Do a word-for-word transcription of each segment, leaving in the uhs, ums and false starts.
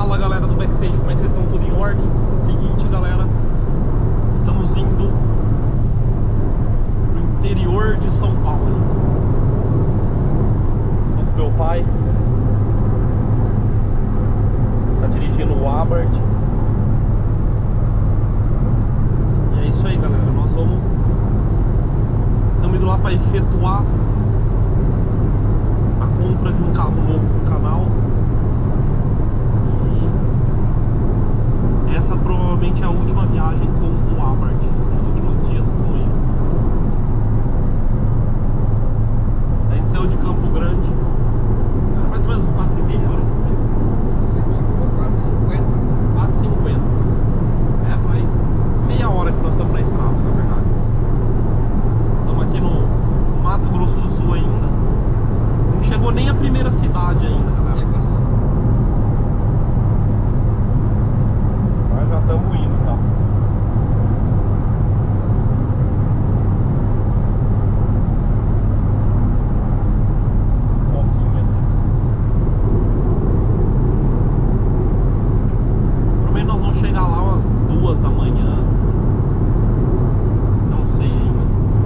Fala galera do backstage, como é que vocês estão? Tudo em ordem? Seguinte galera, estamos indo pro interior de São Paulo. Tô com meu pai, tá dirigindo o Abarth. E é isso aí galera, nós vamos Estamos indo lá para efetuar a compra de um carro novo no canal. E essa provavelmente é a última viagem com o Abarth, os últimos dias com ele. A gente saiu de Campo Grande, era mais ou menos quatro e meia hora que saiu. quatro e cinquenta. quatro e cinquenta. É, faz meia hora que nós estamos na estrada, na verdade. Estamos aqui no Mato Grosso do Sul ainda. Não chegou nem a primeira cidade ainda, galera. Mas já estamos indo, tá? Coquinha. Pelo menos nós vamos chegar lá umas duas da manhã. Não sei ainda.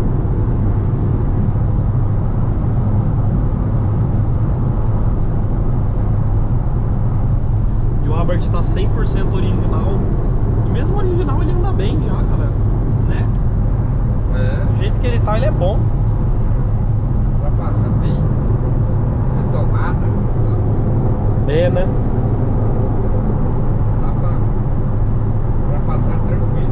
O Abarth está cem por cento original. E mesmo original ele anda bem já, galera, né? É. Do jeito que ele tá, ele é bom. Ela passa bem retomada. É, né? Dá pra, pra passar tranquilo.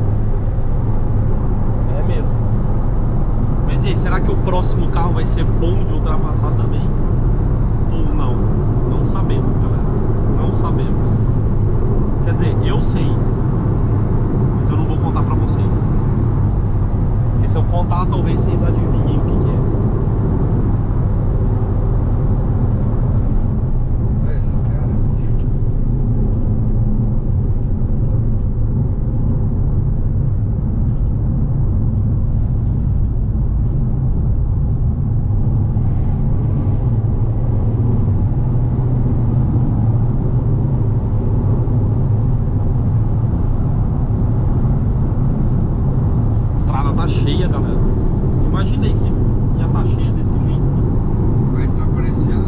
É mesmo. Mas e aí, será que o próximo carro vai ser bom de ultrapassar também? Ou não? Não sabemos, galera. Não sabemos. Quer dizer, eu sei, mas eu não vou contar pra vocês. Porque se eu contar, talvez vocês adivinhem o que que é. Olha esse cara. A estrada tá cheia, galera. Imaginei que ia tá cheia desse jeito. Mas tá parecendo.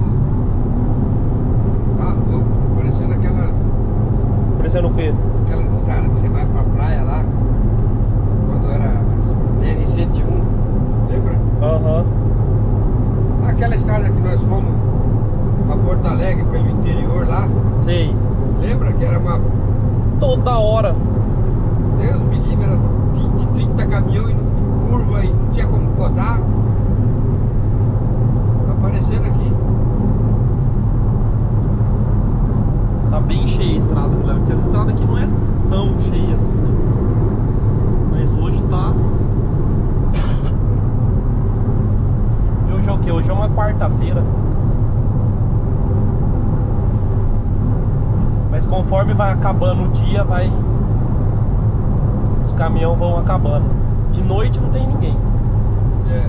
Tá louco, tá parecendo aquela. Parecendo o quê? Aquelas estradas que você vai pra praia lá. Quando era B R cento e um. Lembra? Aham. Aquela estrada que nós fomos pra Porto Alegre pelo interior lá. Sei. Lembra que era uma. Toda hora. Deus me livre, era vinte, trinta caminhões em curva e não tinha como podar. Tá aparecendo aqui. Tá bem cheia a estrada, galera. Porque essa estrada aqui não é tão cheia assim, né? Mas hoje tá. E hoje é o que? Hoje é uma quarta-feira. Mas conforme vai acabando o dia, vai. Os caminhões vão acabando. De noite não tem ninguém. É.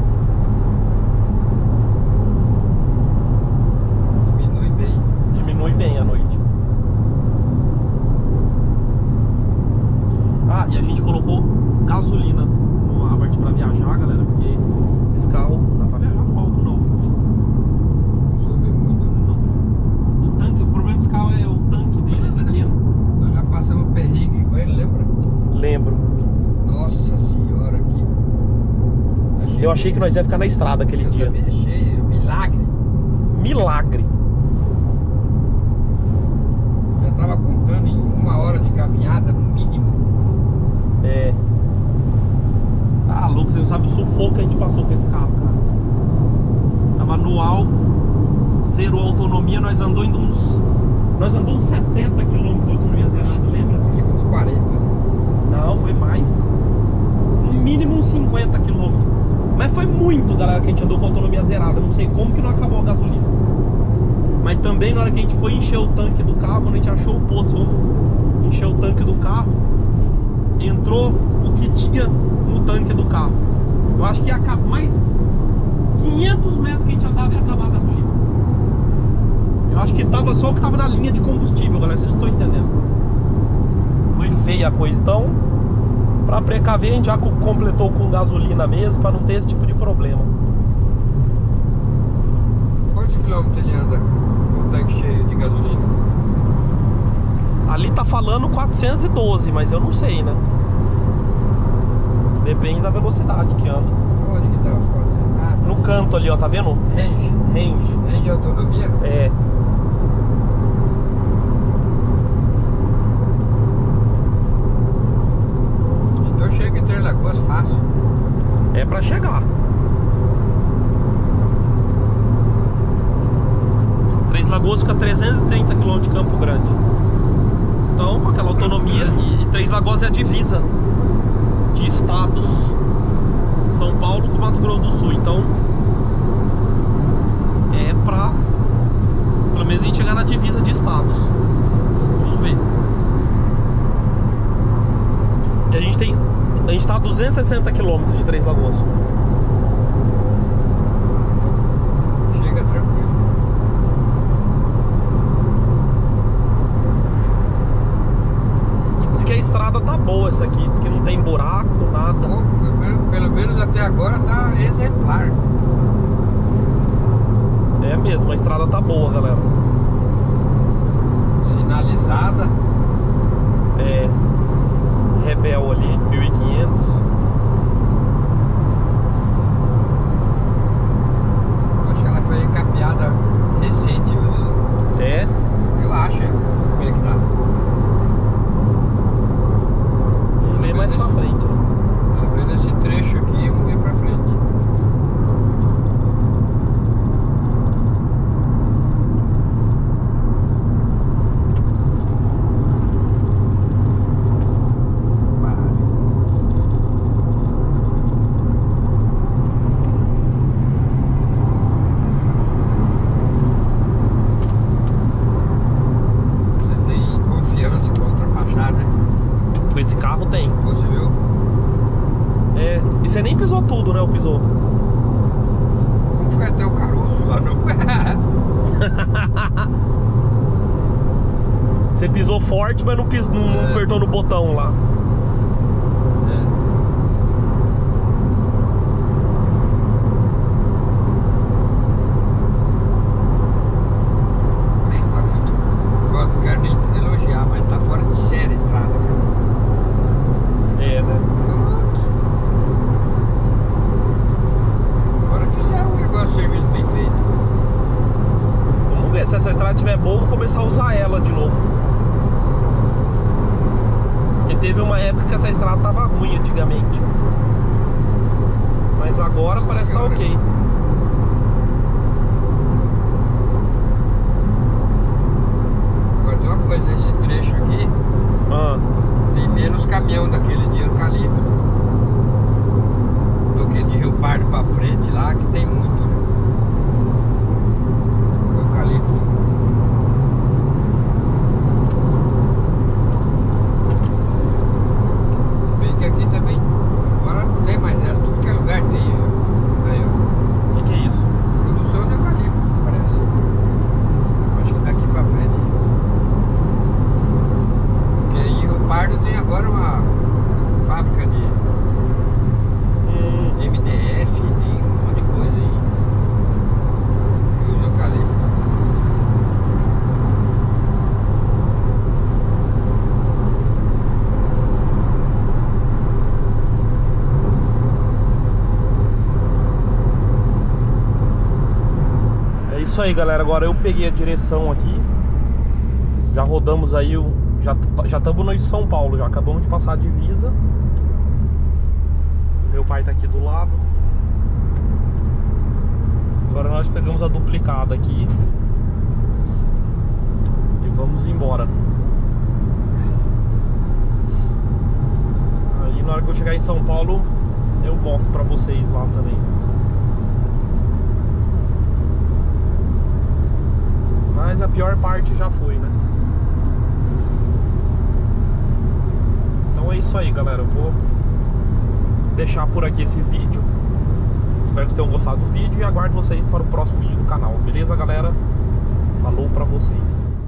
Diminui bem. Diminui bem à noite. Ah, e a gente colocou gasolina no Abarth pra viajar, galera. Porque esse carro não dá pra viajar no alto, não. Consome muito, né? Não. O tanque, o problema desse carro é o tanque dele, é pequeno. Nós já passamos perrengue com ele, lembra? Lembro. Nossa senhora, que. Eu achei que nós ia ficar na estrada aquele Eu dia. também achei, milagre. Milagre. Eu tava contando em uma hora de caminhada, no mínimo. É. Ah, louco, você não sabe o sufoco que a gente passou com esse carro, cara. Tava no alto, zerou a autonomia, nós andou indo uns. Nós andou uns setenta quilômetros de autonomia zerada, lembra? Acho que uns quarenta. Não, foi mais. No mínimo uns cinquenta quilômetros. Mas foi muito, galera, que a gente andou com a autonomia zerada. Não sei como que não acabou a gasolina. Mas também na hora que a gente foi encher o tanque do carro, quando a gente achou o poço, vamos encher o tanque do carro, entrou o que tinha no tanque do carro. Eu acho que ia acabar mais quinhentos metros que a gente andava e ia acabar a gasolina. Eu acho que tava só o que tava na linha de combustível, galera. Vocês não estão entendendo. Foi feia a coisa. Então, pra precaver, a gente já completou com gasolina mesmo, pra não ter esse tipo de problema. Quantos quilômetros ele anda com o tanque cheio de gasolina? Ali tá falando quatrocentos e doze, mas eu não sei, né? Depende da velocidade que anda. Onde que tá os quatrocentos? Ah, tá no ali. canto ali, ó, tá vendo? Range. Range. Range de autonomia? É. Então chega em Interlagos fácil. É pra chegar. Três Lagoas fica trezentos e trinta quilômetros de Campo Grande. Então, com aquela autonomia. E, e Três Lagoas é a divisa de estados. São Paulo com Mato Grosso do Sul. Então, é pra pelo menos a gente chegar na divisa de estados. Vamos ver. E a gente tem. A gente tá a duzentos e sessenta quilômetros de Três Lagoas. Chega tranquilo. E diz que a estrada tá boa essa aqui. Diz que não tem buraco, nada. Bom, pelo, menos, pelo menos até agora tá exemplar. É mesmo, a estrada tá boa, galera. Sinalizada. É. Rebel ali, mil e quinhentos. Acho que ela foi capeada recente, viu? É. Eu acho, hein? Como é que tá? Vamos ver mais pra frente, né? Pelo menos esse trecho aqui, vamos ver pra frente. Com esse carro tem. Você viu? É. E você nem pisou tudo, né? O pisou. Não foi até o caroço lá, não. Você pisou forte, mas não, pis, não, não É. apertou no botão lá. Poxa, tá muito. Agora não quero nem elogiar, mas tá fora de série a estrada, cara. É, né? Putz. Agora fizeram um negócio de serviço bem feito. Vamos ver. Se essa estrada estiver boa, eu vou começar a usar ela de novo. Porque teve uma época que essa estrada tava ruim antigamente. Mas agora Nossa parece que tá senhora. ok. Agora tem uma coisa, nesse trecho aqui Ah, tem menos caminhão daquele de eucalipto do que de Rio Pardo pra frente lá, que tem muito, né? Eucalipto. Bem que aqui também, agora não tem mais essa, tudo que é lugar tem. Aí, ó, o que, que é isso? produção de eucalipto, parece. Acho que daqui pra frente. Porque em Rio Pardo tem agora uma fábrica de Hum, M D F, tem um monte de coisa aí. Que usa eucalipto. é isso aí, galera. Agora eu peguei a direção aqui. Já rodamos aí o. Já já estamos no São Paulo, já acabamos de passar a divisa. Meu pai tá aqui do lado. Agora nós pegamos a duplicada aqui e vamos embora. Aí na hora que eu chegar em São Paulo, eu mostro pra vocês lá também. Mas a pior parte já foi, né? Então é isso aí, galera. Eu vou deixar por aqui esse vídeo. Espero que tenham gostado do vídeo e aguardo vocês para o próximo vídeo do canal. Beleza, galera? Falou pra vocês.